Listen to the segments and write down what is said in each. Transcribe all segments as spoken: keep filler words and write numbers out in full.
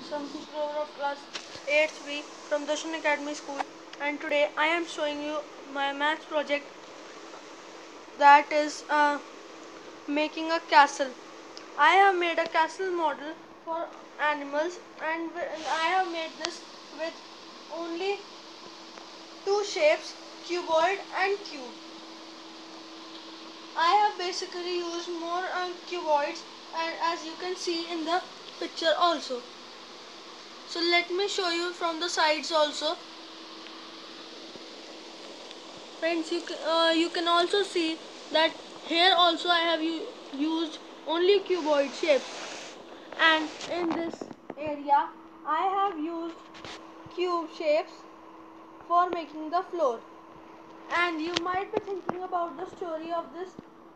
Samsung Grover of class eighth B from Darshan Academy School, and today I am showing you my maths project, that is uh, making a castle. I have made a castle model for animals, and I have made this with only two shapes, cuboid and cube. I have basically used more uh, cuboids, and as you can see in the picture also. So let me show you from the sides also. Friends, you, uh, you can also see that here also I have used only cuboid shapes, and in this area I have used cube shapes for making the floor. And you might be thinking about the story of this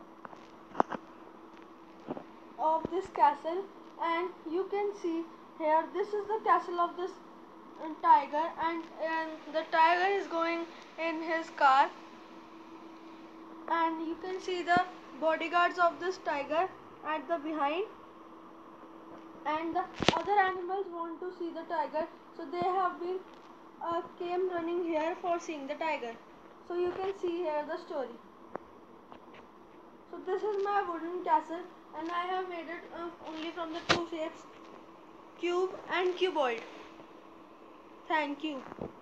of this castle, and you can see here this is the castle of this uh, tiger, and, and the tiger is going in his car, and you can see the bodyguards of this tiger at the behind, and the other animals want to see the tiger, so they have been uh, came running here for seeing the tiger. So you can see here the story. So this is my wooden castle, and I have made it uh, only from the two shapes, cube and cuboid. Thank you.